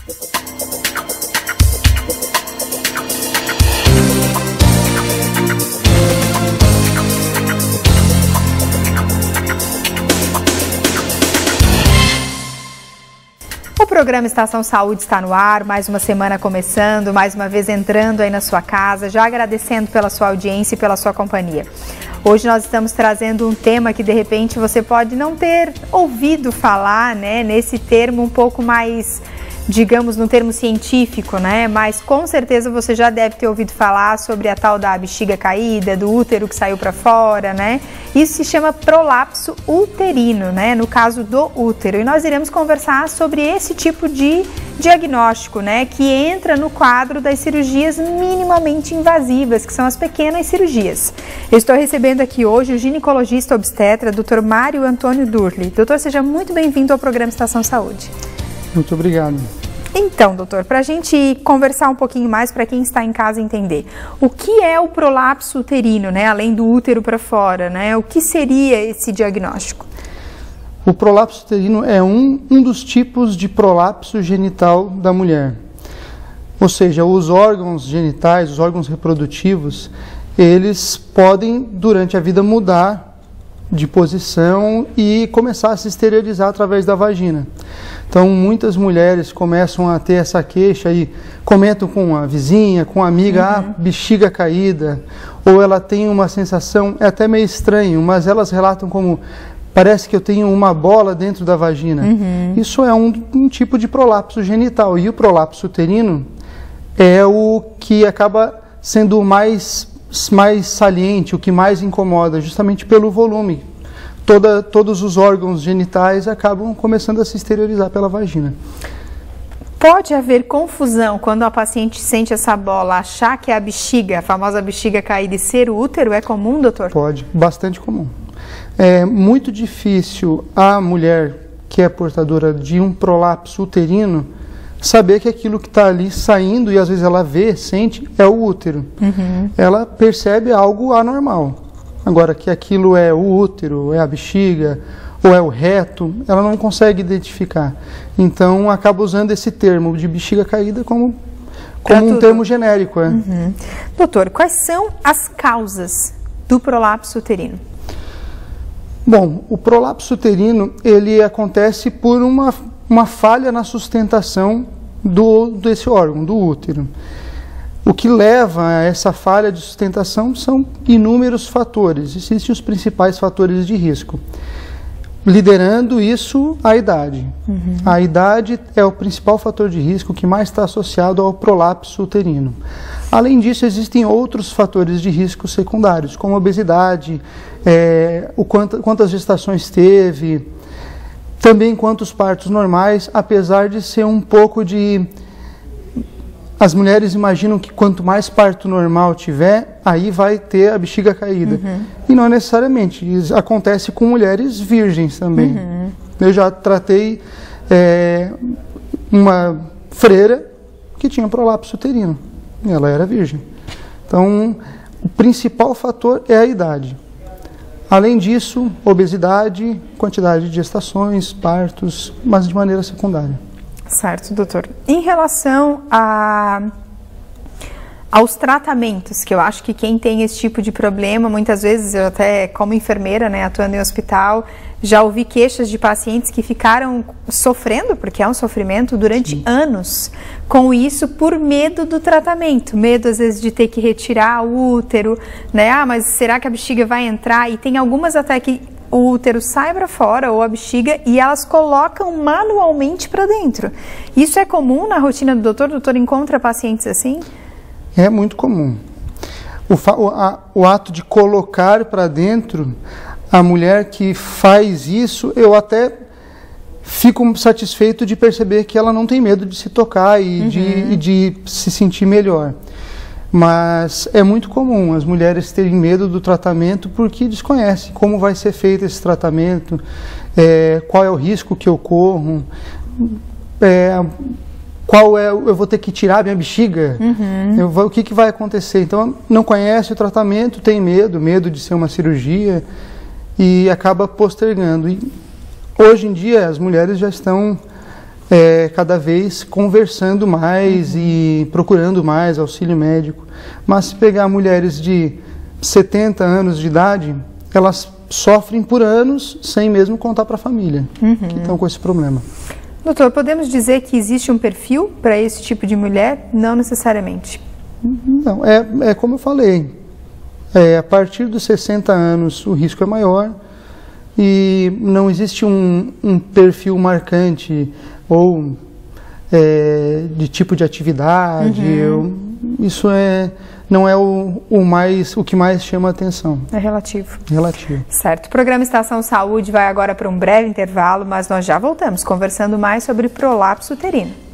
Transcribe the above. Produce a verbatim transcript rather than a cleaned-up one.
O programa Estação Saúde está no ar, mais uma semana começando, mais uma vez entrando aí na sua casa, já agradecendo pela sua audiência e pela sua companhia. Hoje nós estamos trazendo um tema que de repente você pode não ter ouvido falar, né, nesse termo um pouco mais, digamos, no termo científico, né, mas com certeza você já deve ter ouvido falar sobre a tal da bexiga caída, do útero que saiu para fora, né? Isso se chama prolapso uterino, né, no caso do útero. E nós iremos conversar sobre esse tipo de diagnóstico, né, que entra no quadro das cirurgias minimamente invasivas, que são as pequenas cirurgias. Eu estou recebendo aqui hoje o ginecologista obstetra, doutor Mário Antônio Durli. Doutor, seja muito bem-vindo ao programa Estação Saúde. Muito obrigado. Então, doutor, para a gente conversar um pouquinho mais, para quem está em casa entender, o que é o prolapso uterino, né, além do útero para fora, né, o que seria esse diagnóstico? O prolapso uterino é um, um dos tipos de prolapso genital da mulher. Ou seja, os órgãos genitais, os órgãos reprodutivos, eles podem, durante a vida, mudar de posição e começar a se esterilizar através da vagina. Então, muitas mulheres começam a ter essa queixa e comentam com a vizinha, com a amiga, uhum. ah, bexiga caída, ou ela tem uma sensação, é até meio estranho, mas elas relatam como, parece que eu tenho uma bola dentro da vagina. Uhum. Isso é um, um tipo de prolapso genital, e o prolapso uterino é o que acaba sendo o mais, mais saliente, o que mais incomoda, justamente pelo volume. Toda, todos os órgãos genitais acabam começando a se exteriorizar pela vagina. Pode haver confusão quando a paciente sente essa bola, achar que é a bexiga, a famosa bexiga caída, e ser o útero? É comum, doutor? Pode, bastante comum. É muito difícil a mulher que é portadora de um prolapso uterino saber que aquilo que está ali saindo, e às vezes ela vê, sente, é o útero. Uhum. Ela percebe algo anormal. Agora, que aquilo é o útero, é a bexiga, ou é o reto, ela não consegue identificar. Então, acaba usando esse termo de bexiga caída como, como um termo genérico. É. Uhum. Doutor, quais são as causas do prolapso uterino? Bom, o prolapso uterino, ele acontece por uma, uma falha na sustentação do, desse órgão, do útero. O que leva a essa falha de sustentação são inúmeros fatores. Existem os principais fatores de risco. Liderando isso, a idade. Uhum. A idade é o principal fator de risco que mais está associado ao prolapso uterino. Além disso, existem outros fatores de risco secundários, como a obesidade, é, o quanto, quantas gestações teve, também quantos partos normais, apesar de ser um pouco de... As mulheres imaginam que quanto mais parto normal tiver, aí vai ter a bexiga caída. Uhum. E não necessariamente. Isso acontece com mulheres virgens também. Uhum. Eu já tratei é, uma freira que tinha prolapso uterino. E ela era virgem. Então, o principal fator é a idade. Além disso, obesidade, quantidade de gestações, partos, mas de maneira secundária. Certo, doutor. Em relação a, aos tratamentos, que eu acho que quem tem esse tipo de problema, muitas vezes, eu até como enfermeira, né, atuando em hospital, já ouvi queixas de pacientes que ficaram sofrendo, porque é um sofrimento, durante Sim. anos, com isso por medo do tratamento. Medo, às vezes, de ter que retirar o útero, né? Ah, mas será que a bexiga vai entrar? E tem algumas até que o útero sai para fora, ou a bexiga, e elas colocam manualmente para dentro. Isso é comum na rotina do doutor? O doutor encontra pacientes assim? É muito comum. O, o, a, o ato de colocar para dentro, a mulher que faz isso, eu até fico satisfeito de perceber que ela não tem medo de se tocar e, uhum. de, e de se sentir melhor. Mas é muito comum as mulheres terem medo do tratamento porque desconhecem como vai ser feito esse tratamento, é, qual é o risco que eu corro, é, qual é, eu vou ter que tirar minha bexiga, uhum. eu vou, o que, que vai acontecer. Então, não conhece o tratamento, tem medo, medo de ser uma cirurgia e acaba postergando. E hoje em dia as mulheres já estão é, cada vez conversando mais uhum. e procurando mais auxílio médico. Mas se pegar mulheres de setenta anos de idade, elas sofrem por anos sem mesmo contar para a família, uhum. que estão com esse problema. Doutor, podemos dizer que existe um perfil para esse tipo de mulher? Não necessariamente. Não, é, é como eu falei, é, a partir dos sessenta anos o risco é maior e não existe um, um perfil marcante ou é, de tipo de atividade, uhum. eu, isso é... não é o, o, mais, o que mais chama a atenção. É relativo. Relativo. Certo. O programa Estação Saúde vai agora para um breve intervalo, mas nós já voltamos conversando mais sobre prolapso uterino.